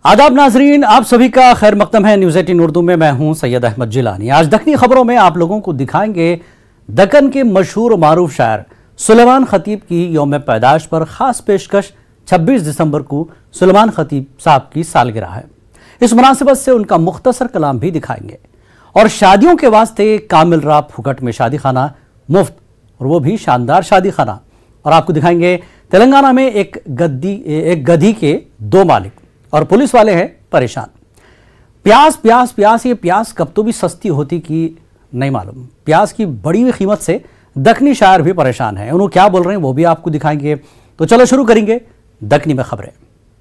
आदाब नाजरीन, आप सभी का खैर मकदम है न्यूज़ 18 उर्दू में। मैं हूं सैयद अहमद जिलानी। आज दक्कनी खबरों में आप लोगों को दिखाएंगे दक्कन के मशहूर मारूफ शायर सुलेमान खतीब की यौम पैदाश पर खास पेशकश। 26 दिसंबर को सुलेमान खतीब साहब की सालगिरह है। इस मुनासिबत से उनका मुख्तसर कलाम भी दिखाएंगे और शादियों के वास्ते कामिल रा फुकट में शादी खाना मुफ्त, और वो भी शानदार शादी खाना। और आपको दिखाएंगे तेलंगाना में एक गधी के 2 मालिक और पुलिस वाले हैं परेशान। प्याज प्याज प्याज, ये प्याज कब तो भी सस्ती होती कि नहीं मालूम। प्याज की बढ़ी हुई कीमत से दक्कनी शायर भी परेशान है। उन्होंने क्या बोल रहे हैं वो भी आपको दिखाएंगे। तो चलो शुरू करेंगे दक्कनी में खबरें।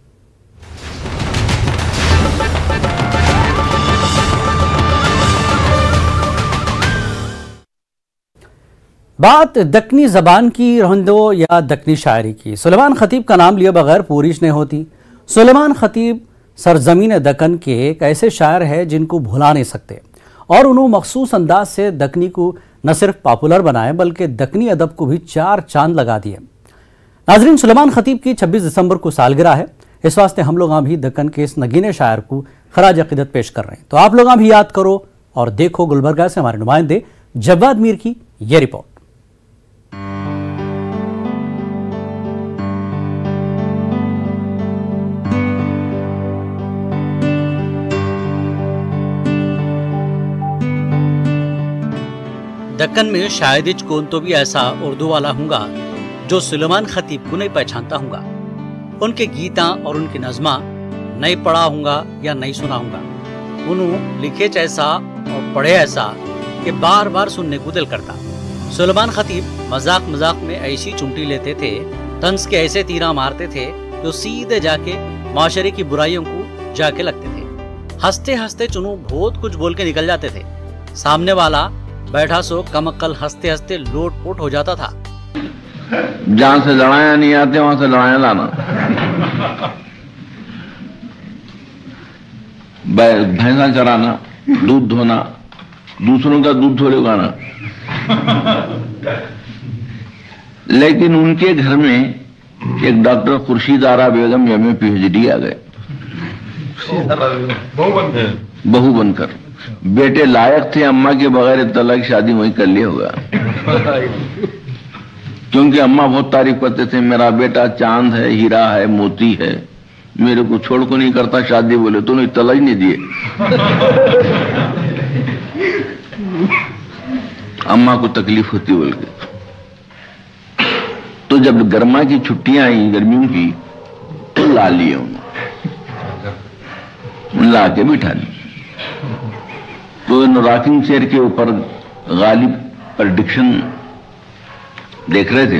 बात दक्कनी जबान की रहंदो या दक्कनी शायरी की। सुलेमान खतीब का नाम लिए बगैर पूरिश नहीं होती। सुलेमान खतीब सरजमीन दक्कन के एक ऐसे शायर हैं जिनको भुला नहीं सकते, और उन्होंने मखसूस अंदाज से दक्कनी को न सिर्फ पॉपुलर बनाए बल्कि दक्कनी अदब को भी 4 चांद लगा दिए। नाजरीन, सुलेमान खतीब की 26 दिसंबर को सालगिरह है। इस वास्ते हम लोग भी दक्कन के इस नगीने शायर को खराज अकीदत पेश कर रहे हैं। तो आप लोग भी याद करो और देखो गुलबर्गा से हमारे नुमाइंदे जवाद मीर की ये रिपोर्ट। दक्कन में शायद कौन तो भी ऐसा उर्दू वाला हूँगा जो सुलेमान खतीब को नहीं पहचानता हूँगा। उनके गीता और उनकी नज़मा नहीं पढ़ा हूँगा या नहीं सुना हूँगा। उन्होंने लिखे ऐसा और पढ़े ऐसा कि बार बार सुनने को दिल करता। सुलेमान खतीब मजाक मजाक में ऐसी चुमटी लेते थे, तंज के ऐसे तीरा मारते थे जो सीधे जाके माशरे की बुराइयों को जाके लगते थे। हंसते हंसते चुनू बहुत कुछ बोल के निकल जाते थे। सामने वाला बैठा सो कमक्कल हंसते हंसते लोटपोट हो जाता था। जहां से लड़ाया नहीं आते वहां से लड़ाया लाना, भैंसा चराना, दूध धोना, दूसरों का दूध थोड़े उगाना। लेकिन उनके घर में एक doctor Khurshid Ara Begum MA PhD आ गए, बहू बनकर। बेटे लायक थे, अम्मा के बगैर तलाक शादी वही कर लिया होगा, क्योंकि अम्मा बहुत तारीफ करते थे, मेरा बेटा चांद है, हीरा है, मोती है, मेरे को छोड़ को नहीं करता शादी। बोले तो तलाक नहीं दिए। अम्मा को तकलीफ होती बोल के। तो जब गर्मा की छुट्टियां आई गर्मियों की, तो ला लिए उन्हें, ला के बिठा ली। तो रॉकिंग चेयर के ऊपर गालिब प्रेडिक्शन देख रहे थे,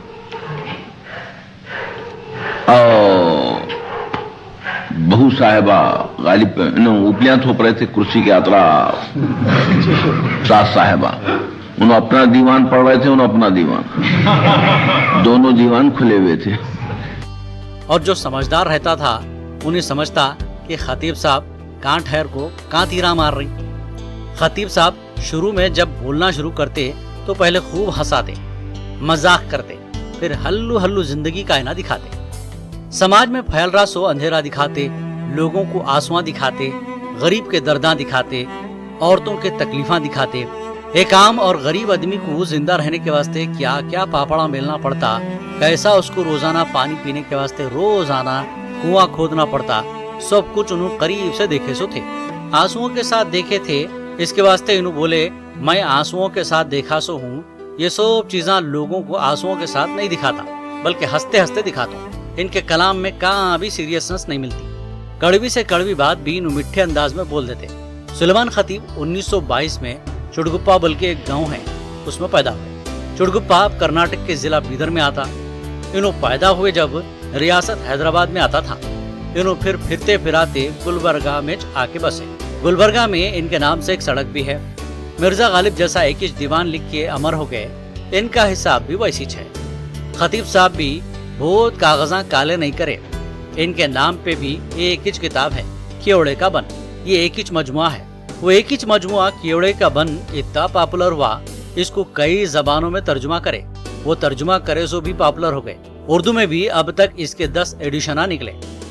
और बहू साहिबा गालिब उपलियां थोप रहे थे कुर्सी के अतराफ। सास साहिबा उन्होंने अपना दीवान पढ़ रहे थे, उन्होंने अपना दीवान, दोनों दीवान खुले हुए थे। और जो समझदार रहता था उन्हें समझता कि खतीब साहब कहाँ ठहर को कहाँ तीरा मार रही। खतीब साहब शुरू में जब बोलना शुरू करते तो पहले खूब हंसाते, मजाक करते, फिर हल्लू हल्लू जिंदगी का आईना दिखाते। समाज में फैल रहा सो अंधेरा दिखाते, लोगों को आंसुआं दिखाते, गरीब के दर्दा दिखाते, औरतों के तकलीफा दिखाते। एक आम और गरीब आदमी को जिंदा रहने के वास्ते क्या क्या पापड़ा मेलना पड़ता, कैसा उसको रोजाना पानी पीने के वास्ते रोजाना कुआं खोदना पड़ता, सब कुछ उन्होंने करीब से देखे सो थे, आंसुओं के साथ देखे थे। इसके वास्ते इन्हों बोले, मैं आंसुओं के साथ देखा सो हूँ। ये सब चीज़ा लोगों को आंसुओं के साथ नहीं दिखाता, बल्कि हंसते हंसते दिखाता हूँ। इनके कलाम में कहाँ भी सीरियसनेस नहीं मिलती। कड़वी से कड़वी बात भी इन्हों मिठे अंदाज में बोल देते। सुलेमान खतीब 1922 में चुड़गुप्पा बल्कि एक गाँव है उसमें पैदा हुए। चुड़गुप्पा कर्नाटक के जिला बीदर में आता। इन्हों पैदा हुए जब रियासत हैदराबाद में आता था। इन्हों फिर फिरते फिराते गुलबर्गा में आके बसे। गुलबर्गा में इनके नाम से एक सड़क भी है। मिर्जा गालिब जैसा एक दीवान लिख के अमर हो गए, इनका हिसाब भी वैसी है। खतीब साहब भी बहुत कागजा काले नहीं करे। इनके नाम पे भी एक किताब है, केवड़े का बन। ये एक मजमुआ है। वो एक मजमुआ केवड़े का बन इतना पॉपुलर हुआ, इसको कई जबानों में तर्जुमा करे। वो तर्जुमा करे सो भी पॉपुलर हो गए। उर्दू में भी अब तक इसके 10 एडिशन निकले।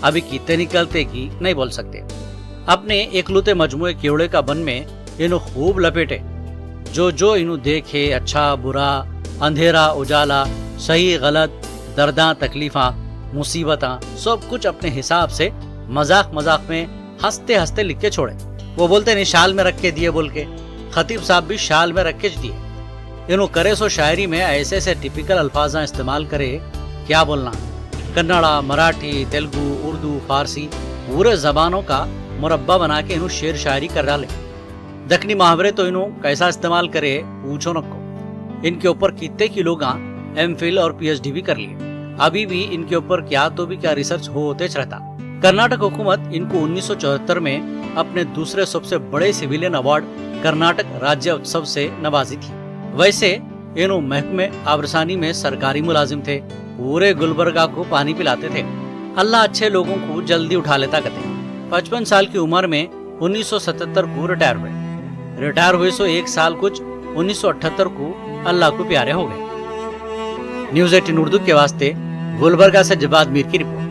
अभी कितने निकलते कि नहीं बोल सकते। अपने एकलौते मजमुए कीड़े का बन में इन्हों खूब लपेटे, जो इन्हों देखे अच्छा बुरा, अंधेरा उजाला, सही गलत, दर्दा तकलीफा, मुसीबता, सब कुछ अपने हिसाब से मजाक मजाक में हंसते हंसते लिख के छोड़े। वो बोलते नहीं शाल में रख के दिए बोल के, खतीब साहब भी शाल में रख के दिए। इन्हों करे सो शायरी में ऐसे ऐसे टिपिकल अल्फाजा इस्तेमाल करे, क्या बोलना, कन्नड़ा, मराठी, तेलुगु, उर्दू, फारसी पूरे जबानों का मुरब्बा बना के इन्हों शेर शायरी कर डाले। दक्कनी मुहावरे तो इन्हों कैसा इस्तेमाल करे पूछो नको। इनके ऊपर कितने की लोग एमफिल और पीएचडी भी कर लिए। अभी भी इनके ऊपर क्या तो भी क्या रिसर्च होते रहता। कर्नाटक हुकूमत इनको 1974 में अपने दूसरे सबसे बड़े सिविलियन अवार्ड कर्नाटक राज्य उत्सव से नवाजी थी। वैसे इन्हों महकमे आबरसानी में सरकारी मुलाजिम थे, पूरे गुलबर्गा को पानी पिलाते थे। अल्लाह अच्छे लोगों को जल्दी उठा लेता कहते। 55 साल की उम्र में 1977 को रिटायर हुए। रिटायर हुए सो एक साल कुछ 1978 को अल्लाह को प्यारे हो गए। न्यूज़ 18 उर्दू के वास्ते गुलबर्गा से जवाद मीर की रिपोर्ट।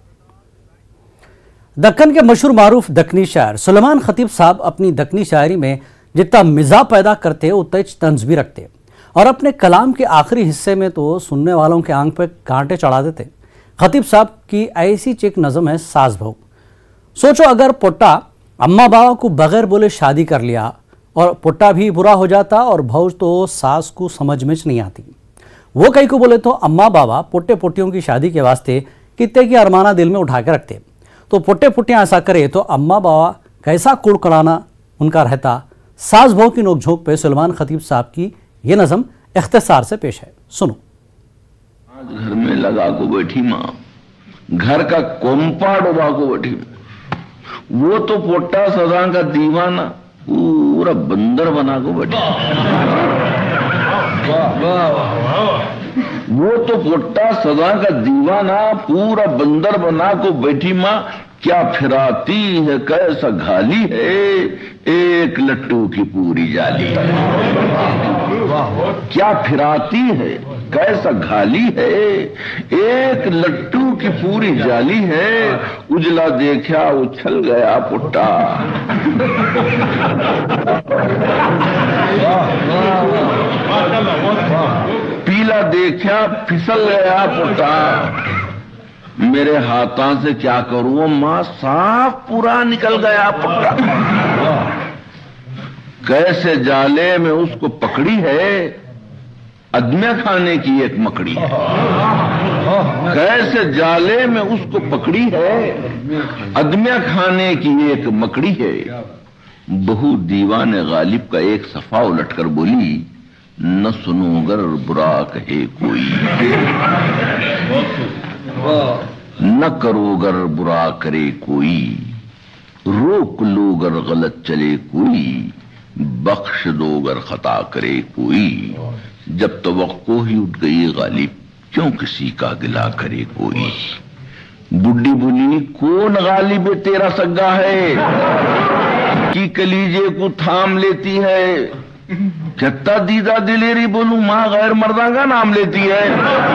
दक्कन के मशहूर मारूफ दक्कनी शायर सुलेमान खतीब साहब अपनी दक्कनी शायरी में जितना मिजाज पैदा करते उतना ही तंज भी रखते और अपने कलाम के आखिरी हिस्से में तो सुनने वालों के आंख पे कांटे चढ़ा देते। खतीब साहब की ऐसी चेक नज़म है सास बहू। सोचो अगर पुट्टा अम्मा बाबा को बगैर बोले शादी कर लिया और पुट्टा भी बुरा हो जाता और बहू तो सास को समझ में नहीं आती। वो कहीं को बोले तो अम्मा बाबा पुट्टे पुट्टियों की शादी के वास्ते कितने की अरमाना दिल में उठा के रखते। तो पुट्टे पुट्टियाँ ऐसा करे तो अम्मा बाबा कैसा कुड़कुड़ाना उनका रहता। सास बहू की नोकझोंक पे सुलेमान खतीब साहब की ये नज़म इख्तिसार से पेश है, सुनो। आज घर में लगा को बैठी माँ, घर का कोम्पा डुबा को बैठी, वो तो पोट्टा सदा का दीवाना पूरा बंदर बना को बैठी। वो तो पोट्टा सदा का दीवाना पूरा बंदर बना को बैठी माँ, क्या फिराती है कैसा घाली है एक लट्टू की पूरी जाली। क्या फिराती है कैसा घाली है एक लट्टू की पूरी जाली है, उजला देखा उछल गया पुट्टा। पीला देखा फिसल गया पुट्टा, मेरे हाथों से क्या करूं मां साफ पूरा निकल गया पुट्टा। कैसे जाले में उसको पकड़ी है अदमिया खाने की एक मकड़ी है। कैसे जाले में उसको पकड़ी है अदमिया खाने की एक मकड़ी है। बहू दीवाने गालिब का एक सफा उलटकर बोली, न सुनो अगर बुरा कहे कोई, न करो अगर बुरा करे कोई, रोक लो अगर गलत चले कोई, बख्श दो अगर खता करे कोई। जब तवक्को ही उठ गई गालिब क्यों किसी का गिला करे कोई। बुड्ढी बोली, कौन गालिब तेरा सग्गा है कि कलीजे को थाम लेती है। कितना दीदा दिलेरी बोलूं मां गैर मर्दा का नाम लेती है।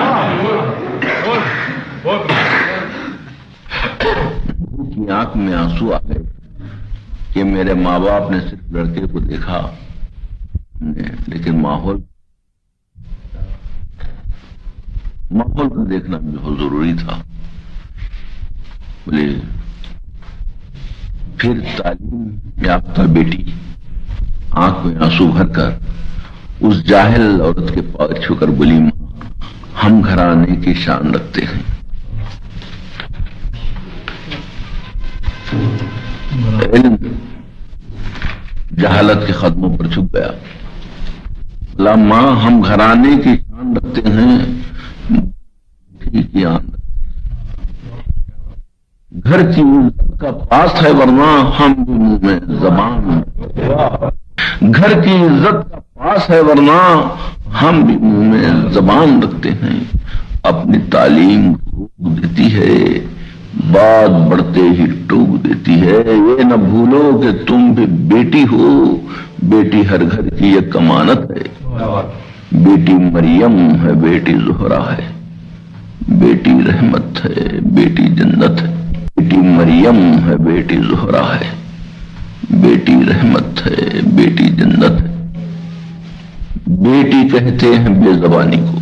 की आंख में आंसू आ गए कि मेरे माँ बाप ने सिर्फ लड़के को देखा, लेकिन माहौल का देखना बहुत जरूरी था। बोले फिर तालीम याफ्ता बेटी आंख में आंसू भरकर उस जाहिल औरत के पैर छूकर बोली, मां हम घराने की शान रखते हैं। जहालत के कदमों पर झुक गया। बोला, मां हम घराने की शान रखते हैं, ठीक ही आन घर की इज्जत का पास है वरना हम भी मुंह में जबान। घर की इज्जत का पास है वरना हम भी मुंह में जबान रखते हैं। अपनी तालीम रोक देती है, बात बढ़ते ही टोक देती है। ये न भूलो कि तुम भी बेटी हो, बेटी हर घर की एक अमानत है। बेटी मरियम है, बेटी ज़ुहरा है, बेटी रहमत है, बेटी जन्नत है। मरियम है, बेटी ज़ुहरा है, बेटी रहमत है, बेटी जन्नत है। बेटी कहते हैं बेज़बानी को,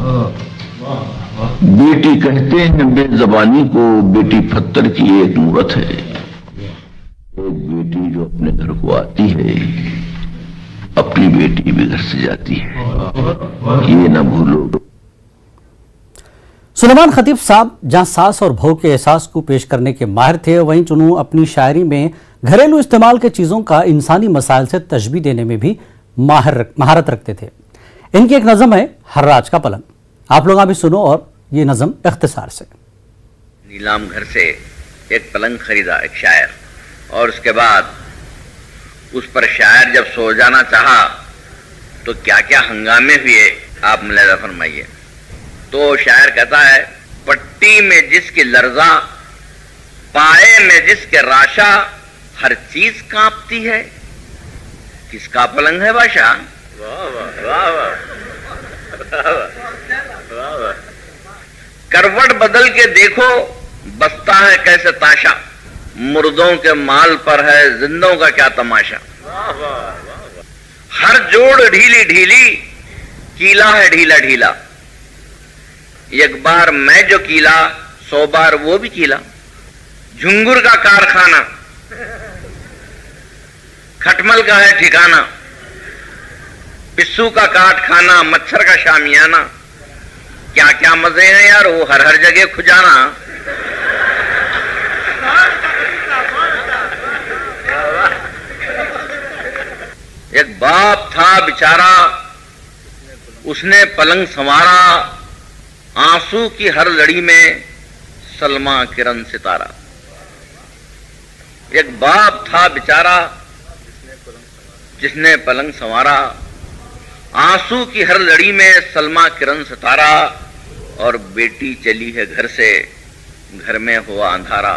बेटी कहते हैं बेज़बानी को, बेटी पत्थर की एक मूरत है। एक बेटी जो अपने घर को आती है, अपनी बेटी भी घर से जाती है, ये ना भूलो। सुलेमान खतीब साहब जहां सास और बहू के एहसास को पेश करने के माहिर थे, वहीं चुनू अपनी शायरी में घरेलू इस्तेमाल के चीज़ों का इंसानी मसाइल से तशबीह देने में भी महारत रखते थे। इनकी एक नज़म है हर्राज का पलंग, आप लोग अभी सुनो और ये नज़म इख्तिसार से। नीलाम घर से एक पलंग खरीदा एक शायर, और उसके बाद उस पर शायर जब सो जाना चाहा तो क्या क्या हंगामे हुए आप मुलाहिजा फरमाइए। तो शायर कहता है, पट्टी में जिसकी लर्जा, पाए में जिसके राशा, हर चीज कांपती है, किसका पलंग है बादशाह। करवट बदल के देखो बसता है कैसे ताशा, मुर्दों के माल पर है जिंदों का क्या तमाशा। हर जोड़ ढीली ढीली, कीला है ढीला ढीला, एक बार मैं जो कीला 100 बार वो भी कीला। झुंगुर का कारखाना, खटमल का है ठिकाना, पिस्सू का काट खाना, मच्छर का शामियाना, क्या क्या मजे हैं यार वो हर हर जगह खुजाना। एक बाप था बेचारा, उसने पलंग संवारा, आंसू की हर लड़ी में सलमा किरण सितारा। एक बाप था बेचारा, जिसने पलंग संवारा, आंसू की हर लड़ी में सलमा किरण सितारा। और बेटी चली है घर से, घर में हुआ अंधारा।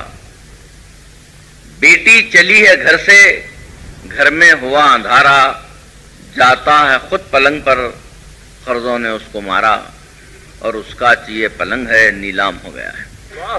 बेटी चली है घर से, घर में हुआ अंधारा, जाता है खुद पलंग पर, कर्जों ने उसको मारा, और उसका ये पलंग है नीलाम हो गया है।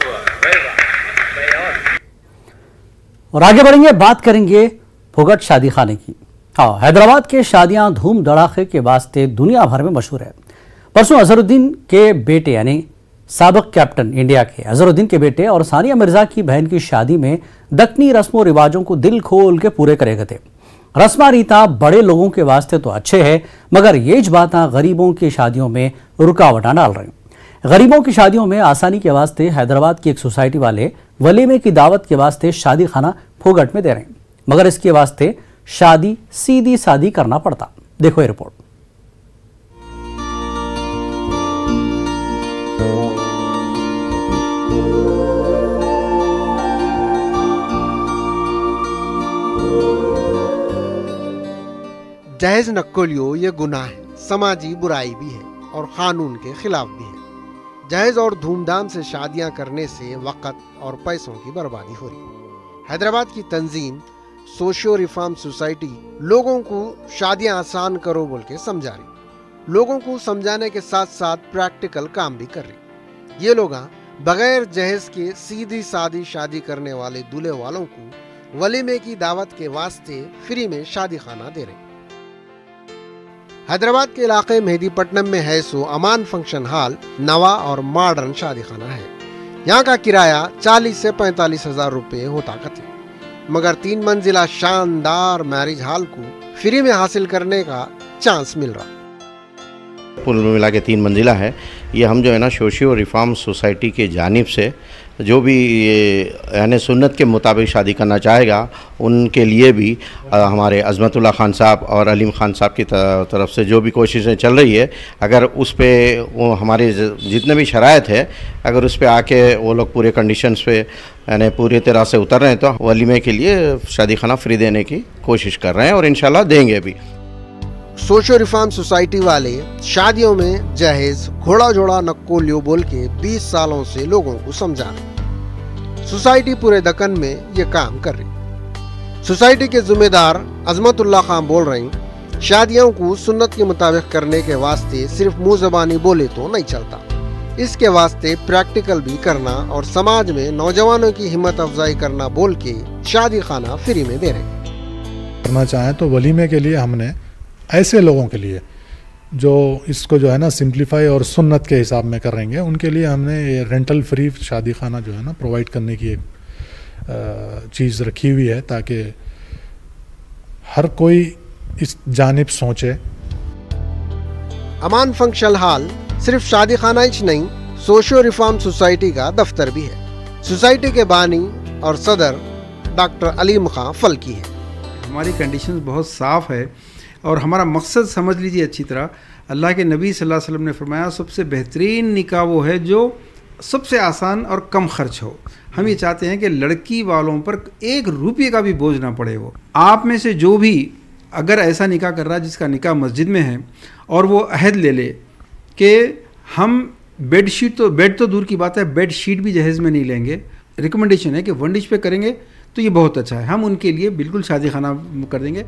और आगे बढ़ेंगे, बात करेंगे फुगट शादी खाने की। हाँ, हैदराबाद के शादियां धूम धड़ाके के वास्ते दुनिया भर में मशहूर है। परसों अजहरुद्दीन के बेटे यानी साबिक कैप्टन इंडिया के अजहरुद्दीन के बेटे और सानिया मिर्जा की बहन की शादी में दक्कनी रस्मों रिवाजों को दिल खोल के पूरे करे गए थे। रस्मा रीता बड़े लोगों के वास्ते तो अच्छे है, मगर ये बात गरीबों की शादियों में रुकावटें डाल रही। गरीबों की शादियों में आसानी के वास्ते हैदराबाद की एक सोसाइटी वाले वलीमे की दावत के वास्ते शादी खाना फुगट में दे रहे हैं, मगर इसके वास्ते शादी सीधी सादी करना पड़ता। देखो ये रिपोर्ट। जहेज नक्कोलियो ये गुनाह है, समाजी बुराई भी है और कानून के खिलाफ भी है। जहेज और धूमधाम से शादियां करने से वक़्त और पैसों की बर्बादी हो रही। हैदराबाद की तंजीम सोशियो रिफॉर्म सोसाइटी लोगों को शादियां आसान करो बोल के समझा रही। लोगों को समझाने के साथ साथ प्रैक्टिकल काम भी कर रही। ये लोग बगैर जहेज के सीधी सादी शादी करने वाले दूल्हे वालों को वलीमे की दावत के वास्ते फ्री में शादी खाना दे रहे। हैदराबाद के इलाके मेहदीपट्टनम में है सो अमान फंक्शन हॉल नवा और मॉडर्न शादी खाना है। यहाँ का किराया 40 से 45 हजार रुपये होता कथे, मगर 3 मंजिला शानदार मैरिज हॉल को फ्री में हासिल करने का चांस मिल रहा। कुल मिला के 3 मंजिला है। ये हम जो है ना सोशियो रिफॉर्म सोसाइटी के जानिब से जो भी यानी सुन्नत के मुताबिक शादी करना चाहेगा उनके लिए भी हमारे अज़मतुल्लाह खान साहब और अलीम खान साहब की तरफ से जो भी कोशिशें चल रही है, अगर उस पे वो हमारे जितने भी शराइत है, अगर उस पे आके वो लोग पूरे कंडीशंस पे यानी पूरी तरह से उतर रहे हैं तो वलीमे के लिए शादी खाना फ्री देने की कोशिश कर रहे हैं और इंशाल्लाह देंगे भी। सोशियो रिफॉर्म सोसाइटी वाले शादियों में जहेज घोड़ा जोड़ा नक्कोलियो बोल के 20 सालों से लोगों को समझा रहे। सोसाइटी पूरे दक्कन में ये काम कर रही। सोसाइटी के जिम्मेदार अज़मतुल्लाह खान बोल रही, शादियों को सुन्नत के मुताबिक करने के वास्ते सिर्फ मुंह ज़बानी बोले तो नहीं चलता, इसके वास्ते प्रैक्टिकल भी करना और समाज में नौजवानों की हिम्मत अफजाई करना बोल के शादी खाना फ्री में दे रहे करना चाहें तो वलीमे के लिए हमने ऐसे लोगों के लिए जो इसको जो है ना सिंप्लीफाई और सुन्नत के हिसाब में करेंगे, उनके लिए हमने ये रेंटल फ्री शादी खाना जो है ना प्रोवाइड करने की एक चीज़ रखी हुई है, ताकि हर कोई इस जानिब सोचे। अमान फंक्शन हॉल सिर्फ शादी खाना ही नहीं, सोशियो रिफॉर्म सोसाइटी का दफ्तर भी है। सोसाइटी के बानी और सदर डॉक्टर अलीम खां फल्की है। हमारी कंडीशंस बहुत साफ़ है और हमारा मकसद समझ लीजिए अच्छी तरह, अल्लाह के नबी सल्लल्लाहु अलैहि वसल्लम ने फरमाया सबसे बेहतरीन निकाह वो है जो सबसे आसान और कम खर्च हो। हम ये चाहते हैं कि लड़की वालों पर 1 रुपये का भी बोझ ना पड़े। वो आप में से जो भी अगर ऐसा निकाह कर रहा है जिसका निकाह मस्जिद में है और वो अहद ले ले कि हम बेड तो दूर की बात है, बेड शीट भी जहेज़ में नहीं लेंगे, रिकमेंडेशन है कि 1 डिश पे करेंगे तो ये बहुत अच्छा है, हम उनके लिए बिल्कुल शादी खाना कर देंगे।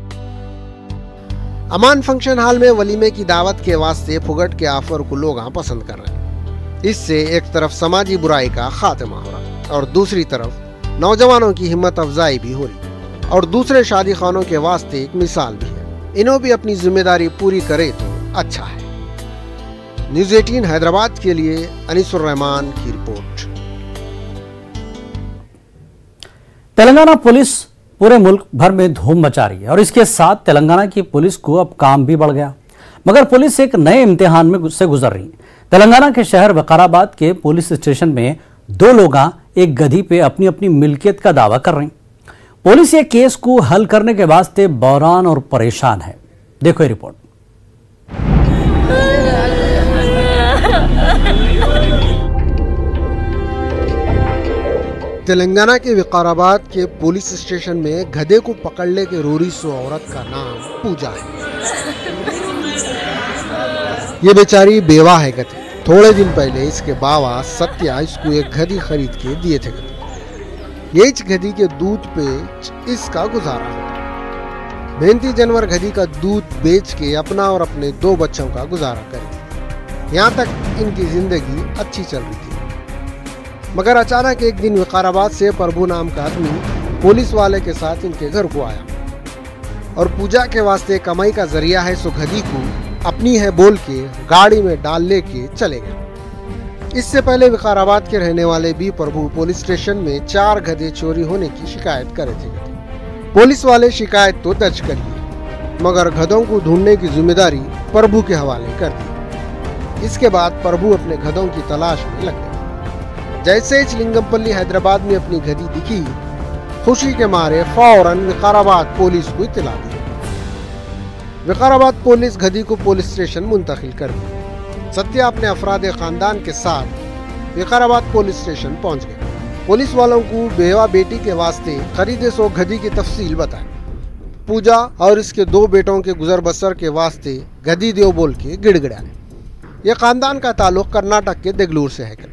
अमान फंक्शन हॉल में वलीमे की दावत के वास्ते फुगट के ऑफर को लोग पसंद कर रहे हैं। इससे एक तरफ समाजी बुराई का खात्मा हो रहा है और दूसरी तरफ नौजवानों की हिम्मत अफजाई भी हो रही और दूसरे शादी खानों के वास्ते एक मिसाल भी है। इन्हों भी अपनी जिम्मेदारी पूरी करे तो अच्छा है। न्यूज़ 18 हैदराबाद के लिए अनीसुर रहमान की रिपोर्ट। तेलंगाना पुलिस पूरे मुल्क भर में धूम मचा रही है और इसके साथ तेलंगाना की पुलिस को अब काम भी बढ़ गया, मगर पुलिस एक नए इम्तिहान में से गुजर रही। तेलंगाना के शहर विकाराबाद के पुलिस स्टेशन में 2 लोग एक गधी पे अपनी अपनी मिल्कियत का दावा कर रहे हैं। पुलिस ये केस को हल करने के वास्ते बहरान और परेशान है। देखो ये रिपोर्ट। तेलंगाना के विकाराबाद के पुलिस स्टेशन में गधे को पकड़ने के रोरी सो औरत का नाम पूजा है। ये बेचारी बेवा है गधी। थोड़े दिन पहले इसके बाबा सत्या इसको एक गधी खरीद के दिए थे। यही गधी के दूध पे इसका गुजारा होता। मेहनती जानवर गधी का दूध बेच के अपना और अपने 2 बच्चों का गुजारा करे। यहाँ तक इनकी जिंदगी अच्छी चल रही थी, मगर अचानक एक दिन विकाराबाद से प्रभु नाम का आदमी पुलिस वाले के साथ इनके घर को आया और पूजा के वास्ते कमाई का जरिया है सो गधी को अपनी है बोल के गाड़ी में डाल लेके चले गए। इससे पहले विकाराबाद के रहने वाले भी प्रभु पुलिस स्टेशन में 4 गधे चोरी होने की शिकायत करे थे। पुलिस वाले शिकायत तो दर्ज कर ली, मगर गधों को ढूंढने की जिम्मेदारी प्रभु के हवाले कर दी। इसके बाद प्रभु अपने गधों की तलाश में लग गए। जैसे ही लिंगमपल्ली हैदराबाद में अपनी गधी दिखी, खुशी के मारे फौरन विकाराबाद पुलिस को इत्तला दी। विकाराबाद पुलिस गधी को पुलिस स्टेशन मुंतकिल कर दी। सत्या अपने अफराद खानदान के साथ विकाराबाद पुलिस स्टेशन पहुंच गए। पुलिस वालों को बेवा बेटी के वास्ते खरीदे सो गधी की तफसील बताई। पूजा और इसके 2 बेटों के गुजर बसर के वास्ते गधी देव बोल के गिड़गिड़ाए। यह खानदान का ताल्लुक कर्नाटक के देगलूर से है।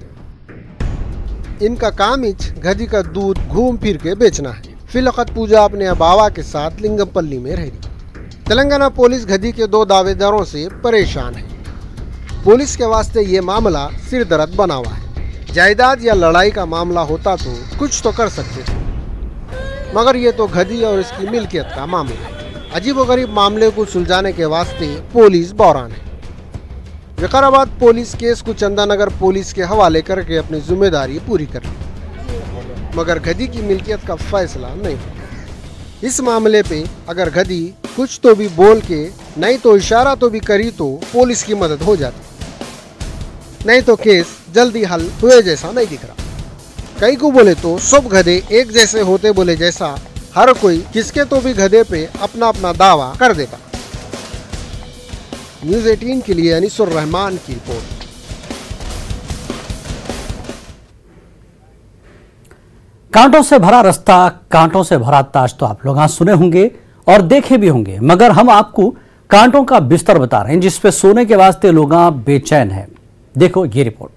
इनका काम गधी का दूध घूम फिर के बेचना है। फिलहाल पूजा अपने बाबा के साथ लिंगमपल्ली में रह रही। तेलंगाना पुलिस गधी के 2 दावेदारों से परेशान है। पुलिस के वास्ते ये मामला सिर दर्द बना हुआ है। जायदाद या लड़ाई का मामला होता तो कुछ तो कर सकते थे, मगर ये तो गधी और इसकी मिल्कियत का मामला है। अजीबोगरीब मामले को सुलझाने के वास्ते पुलिस बहरान है। विकाराबाद पुलिस केस को चंदानगर पुलिस के हवाले करके अपनी जिम्मेदारी पूरी कर ली, मगर गधी की मिल्कियत का फैसला नहीं हुआ। इस मामले पे अगर गधी कुछ तो भी बोल के नहीं तो इशारा तो भी करी तो पुलिस की मदद हो जाती, नहीं तो केस जल्दी हल हुए जैसा नहीं दिख रहा। कई को बोले तो सब गधे एक जैसे होते बोले जैसा हर कोई किसके तो भी गधे पे अपना अपना दावा कर देता। न्यूज़ 18 के लिए अनीसुर रहमान की रिपोर्ट। कांटों से भरा रास्ता, कांटों से भरा ताज तो आप लोग सुने होंगे और देखे भी होंगे, मगर हम आपको कांटों का बिस्तर बता रहे हैं जिसपे सोने के वास्ते लोग बेचैन हैं। देखो ये रिपोर्ट।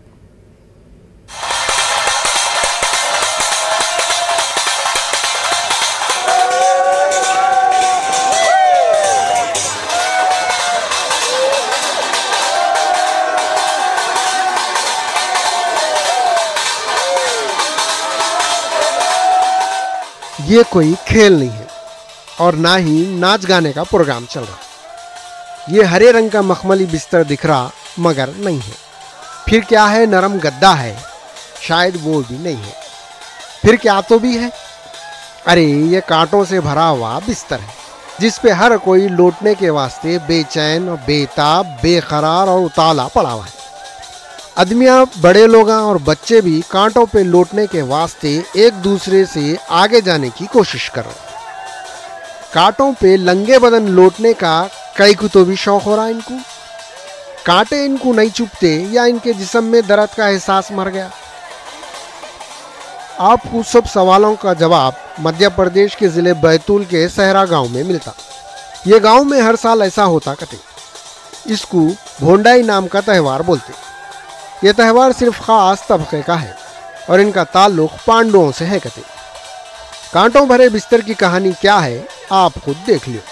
ये कोई खेल नहीं है और ना ही नाच गाने का प्रोग्राम चल रहा। ये हरे रंग का मखमली बिस्तर दिख रहा मगर नहीं है। फिर क्या है? नरम गद्दा है, शायद वो भी नहीं है। फिर क्या तो भी है? अरे ये कांटों से भरा हुआ बिस्तर है जिस पे हर कोई लौटने के वास्ते बेचैन और बेताब, बेकरार और उतावला पड़ा हुआ है। आदमियाँ, बड़े लोग और बच्चे भी कांटों पे लौटने के वास्ते एक दूसरे से आगे जाने की कोशिश कर रहे हैं। कांटों पे लंगे बदन लौटने का कई को तो भी शौक हो रहा है इनको। कांटे इनको नहीं चुभते या इनके जिस्म में दर्द का एहसास मर गया? आपको सब सवालों का जवाब मध्य प्रदेश के जिले बैतूल के सहरा गांव में मिलता। ये गांव में हर साल ऐसा होता कते। इसको भोंडाई नाम का त्यौहार बोलते। ये त्यौहार सिर्फ खास तबके का है और इनका ताल्लुक पांडवों से है कते। कांटों भरे बिस्तर की कहानी क्या है आप खुद देख लियो।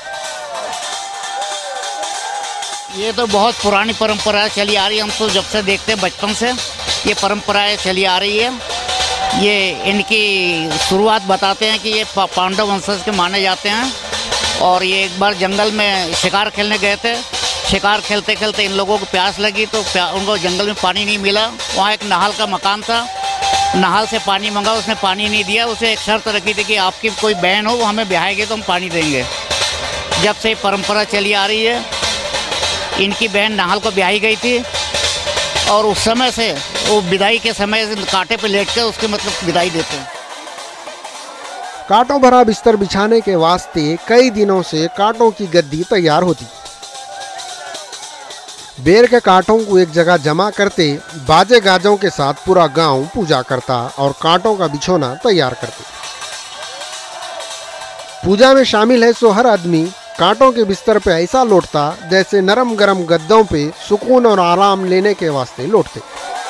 ये तो बहुत पुरानी परंपरा चली आ रही है। हम तो जब से देखते हैं बचपन से ये परंपराएं चली आ रही है। ये इनकी शुरुआत बताते हैं कि ये पांडव वंशज के माने जाते हैं और ये एक बार जंगल में शिकार खेलने गए थे। शिकार खेलते खेलते इन लोगों को प्यास लगी तो उनको जंगल में पानी नहीं मिला। वहाँ एक नहाल का मकान था, नहाल से पानी मंगा, उसने पानी नहीं दिया। उसे एक शर्त रखी थी कि आपकी कोई बहन हो वो हमें ब्याहेगी तो हम पानी देंगे। जब से परंपरा चली आ रही है, इनकी बहन नहाल को ब्याही गई थी और उस समय से वो विदाई के समय कांटे पे लेट कर उसके मतलब विदाई देते हैं। कांटों भरा बिस्तर बिछाने के वास्ते कई दिनों से कांटों की गद्दी तैयार होती। बेर के कांटों को एक जगह जमा करते, बाजे गाजों के साथ पूरा गांव पूजा करता और कांटों का बिछोना तैयार करते। पूजा में शामिल है सो हर आदमी कांटों के बिस्तर पे ऐसा लौटता जैसे नरम गरम गद्दों पे सुकून और आराम लेने के वास्ते लौटते।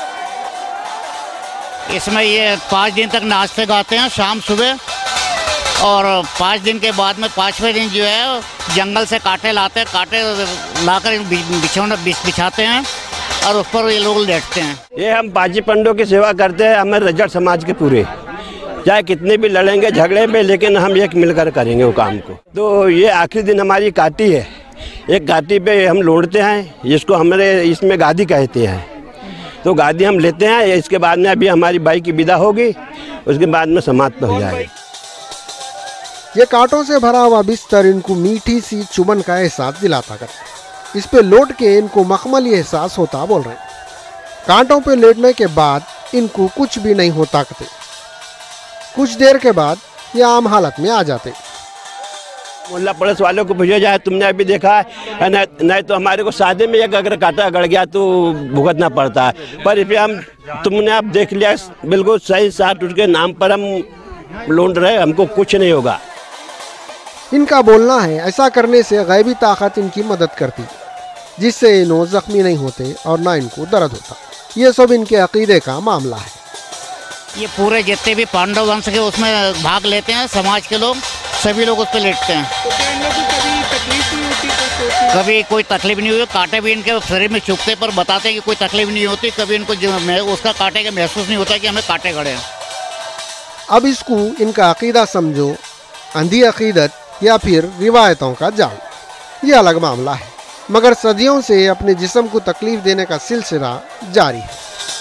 इसमें ये 5 दिन तक नाचते गाते हैं शाम सुबह, और 5 दिन के बाद में 5वें दिन जो है जंगल से कांटे लाते हैं। कांटे लाकर बिछौना बिछाते हैं और उस पर ये लोग लेटते हैं। ये हम पाजी पंडों की सेवा करते हैं, हमें रजड़ समाज के पूरे, चाहे कितने भी लड़ेंगे झगड़े में, लेकिन हम एक मिलकर करेंगे वो काम को। तो ये आखिरी दिन हमारी काटी है। एक काटी पे हम लोड़ते हैं, जिसको हमारे इसमें गादी कहते हैं। तो गादी हम लेते हैं। इसके बाद में अभी हमारी बाई की विदा होगी, उसके बाद में समाप्त हो जाएगी। ये कांटों से भरा हुआ बिस्तर इनको मीठी सी चुभन का एहसास दिलाता कर। इस पे लौट के इनको मखमली एहसास होता बोल रहे। कांटों पे लेटने के बाद इनको कुछ भी नहीं होता करते। कुछ देर के बाद ये आम हालत में आ जाते। मोहल्ला पुलिस वालों को पूछा जाए, तुमने अभी देखा है नहीं तो हमारे को सादे में एक अगर कांटा गड़ गया तो भुगतना पड़ता है। पर इस हम तुमने अब देख लिया, बिल्कुल सही साथ उसके नाम पर हम लौट रहे, हमको कुछ नहीं होगा। इनका बोलना है ऐसा करने से गैबी ताकत इनकी मदद करती, जिससे इन्हों जख्मी नहीं होते और ना इनको दर्द होता। ये सब इनके अकीदे का मामला है। ये पूरे जितने भी पांडव वंश के उसमें भाग लेते हैं, समाज के लोग सभी लोग उस पर लेटते हैं। तो क्या इन लोगों को कभी तकलीफ नहीं होती? कभी कोई तकलीफ नहीं हुई। कांटे भी इनके शरीर में चुभते पर बताते हैं कि कोई तकलीफ नहीं होती। कभी इनको उसका कांटे का महसूस नहीं होता कि हमें कांटे गड़े हैं। अब इसको इनका अकीदा समझो अंधी अकीदत या फिर रिवायतों का जाल, ये अलग मामला है। मगर सदियों से अपने जिस्म को तकलीफ देने का सिलसिला जारी है।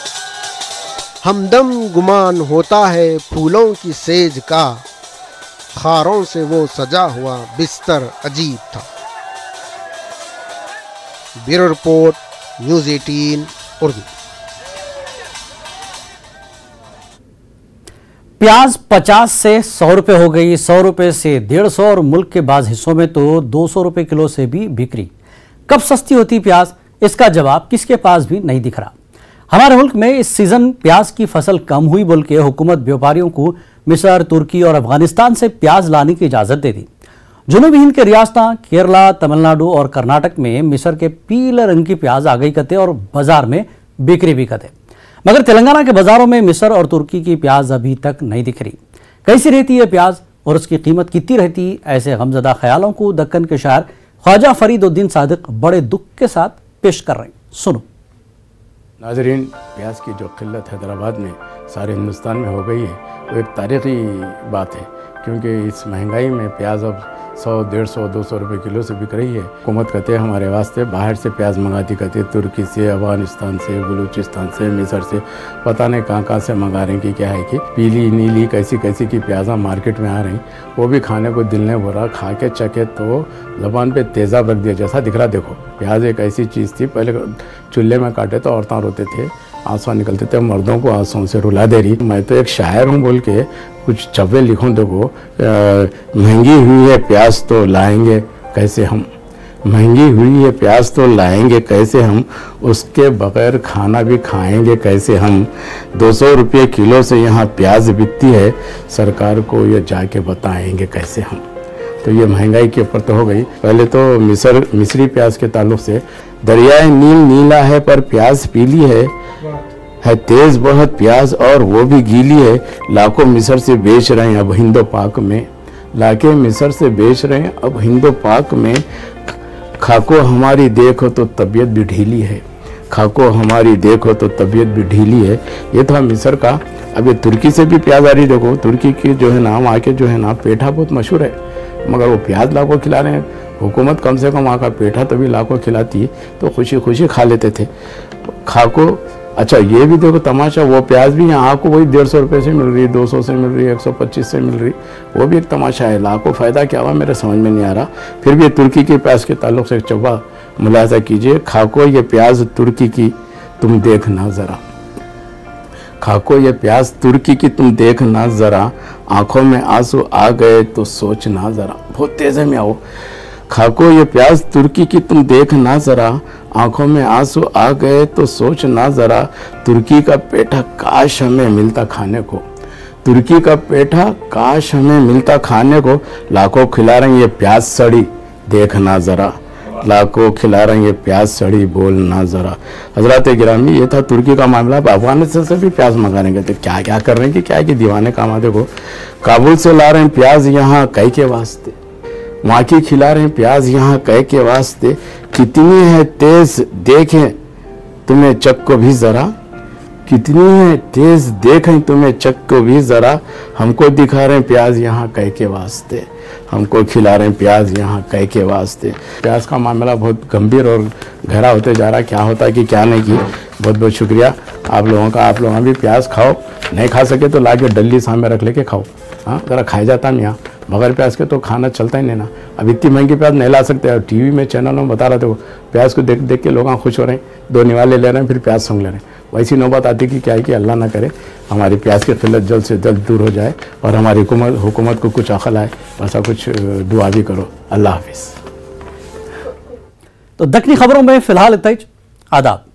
हमदम गुमान होता है फूलों की सेज का, खारों से वो सजा हुआ बिस्तर अजीब था। Bureau report, news 18 Urdu. प्याज 50 से 100 रुपये हो गई, 100 रुपये से 150 और मुल्क के बाज़ हिस्सों में तो 200 रुपये किलो से भी बिक्री। कब सस्ती होती प्याज, इसका जवाब किसके पास भी नहीं दिख रहा। हमारे मुल्क में इस सीज़न प्याज की फसल कम हुई बोल के हुकूमत व्यापारियों को मिस्र, तुर्की और अफगानिस्तान से प्याज लाने की इजाज़त दे दी। जुनूबी हिंद के रियासतां केरला, तमिलनाडु और कर्नाटक में मिस्र के पीले रंग की प्याज आ गई कते और बाजार में बिक्री भी कते। मगर तेलंगाना के बाजारों में मिस्र और तुर्की की प्याज अभी तक नहीं दिख रही। कैसी रहती है प्याज और उसकी कीमत कितनी रहती, ऐसे गमजदा ख्यालों को दक्कन के शायर ख्वाजा फरीदुद्दीन सादिक बड़े दुख के साथ पेश कर रहे हैं। सुनो नाजरीन, प्याज की जो किल्लत हैदराबाद में सारे हिंदुस्तान में हो गई है, वो एक तारीख़ी बात है। क्योंकि इस महंगाई में प्याज अब 100, 150, 200 रुपये किलो से बिक रही है। हुकूमत कहते हैं हमारे वास्ते बाहर से प्याज मंगाती, कहते तुर्की से, अफगानिस्तान से, बलूचिस्तान से, मिस्र से, पता नहीं कहाँ से मंगा रहे हैं कि क्या है कि पीली नीली कैसी कैसी की प्याज़ा मार्केट में आ रही, वो भी खाने को दिल ने बोला, खा के चखे तो ज़बान पे तेज़ाब रख दिया जैसा दिख रहा। देखो प्याज एक ऐसी चीज़ थी, पहले चूल्हे में काटे तो औरतें रोते थे, आंसू निकलते थे, मर्दों को आंसुओं से रुला दे रही। मैं तो एक शायर हूँ बोल के कुछ चब्बे लिखूँ। देखो महंगी हुई है प्याज तो लाएंगे कैसे हम, महंगी हुई है प्याज तो लाएंगे कैसे हम, उसके बगैर खाना भी खाएंगे कैसे हम। 200 रुपये किलो से यहाँ प्याज बिकती है, सरकार को ये जाके बताएंगे कैसे हम। तो ये महंगाई के ऊपर तो हो गई। पहले तो मिस्री प्याज के ताल्लुक से, दरियाए नील नीला है पर प्याज पीली है तेज बहुत प्याज और वो भी गीली है, लाखों मिस्र से बेच रहे हैं अब हिंदो पाक में, लाके मिस्र से बेच रहे हैं अब हिंदो पाक में। खाको हमारी देखो तो तबीयत भी ढीली है, खाको हमारी देखो तो तबीयत भी ढीली है। ये था मिस्र का। अब ये तुर्की से भी प्याज आ रही। देखो तुर्की की जो है ना, वहाँ के जो है ना पेठा बहुत मशहूर है, मगर वो प्याज लाखों खिला रहे हैं। हुकूमत कम से कम वहाँ का पेठा तो भी लाखों खिलाती है, तो खुशी खुशी खा लेते थे। खाको अच्छा ये भी देखो तमाशा, वो प्याज भी यहाँ आपको वही 150 रुपये से मिल रही, 200 से मिल रही, 125 से मिल रही, वो भी एक तमाशा है। लाखों फ़ायदा क्या हुआ मेरे समझ में नहीं आ रहा। फिर भी तुर्की के प्याज के ताल्लुक से एक चौबा मुलाजा कीजिए। खाको ये प्याज तुर्की की तुम देखना ज़रा, खाको ये प्याज तुर्की की तुम देखना ज़रा, आँखों में आंसू आ गए तो सोचना ज़रा। बहुत तेज़ है मैं आओ। खाको ये प्याज तुर्की की तुम देखना ज़रा, आंखों में आंसू आ गए तो सोचना ज़रा। तुर्की का पेठा काश हमें मिलता खाने को, तुर्की का पेठा काश हमें मिलता खाने को। लाखों खिला रहे ये प्याज सड़ी देखना ज़रा, लाखों खिला रहे ये प्याज सड़ी बोलना ज़रा। हजरत गिरामी ये था तुर्की का मामला। अफगानिस्तान से भी प्याज मंगाने गए थे, क्या क्या कर रहे हैं कि क्या कि दीवाने काम आ। देखो काबुल से ला रहे हैं प्याज यहाँ कई के वास्ते, वहाँ की खिला रहे हैं प्याज यहाँ कई के वास्ते। कितनी है तेज देखें तुम्हें चक को भी ज़रा, कितनी है तेज देखें तुम्हें चक को भी ज़रा। हमको दिखा रहे हैं प्याज यहाँ कई के वास्ते, हमको खिला रहे हैं प्याज यहाँ कई के वास्ते। प्याज का मामला बहुत गंभीर और गहरा होते जा रहा है, क्या होता है कि क्या नहीं की। बहुत बहुत शुक्रिया आप लोगों का। आप लोग भी प्याज खाओ, नहीं खा सके तो ला के डल्ली सामने रख लेके खाओ। हाँ ज़रा खाया जाता नहीं, यहाँ बगैर प्याज के तो खाना चलता ही नहीं ना। अब इतनी महंगी प्याज नहीं ला सकते। अब टीवी में चैनलों में बता रहे थे, वो प्याज को देख देख के लोग खुश हो रहे हैं, 2 निवाले ले रहे हैं, फिर प्याज सूंघ ले रहे हैं। वैसी नौबत आती कि क्या है कि अल्लाह ना करे हमारी प्याज की किल्लत जल्द से जल्द दूर हो जाए और हमारी हुकूमत को कुछ अकल आए, ऐसा कुछ दुआ भी करो। अल्लाह हाफिज़। तो दक्कनी खबरों में फिलहाल इतना ही। आदाब।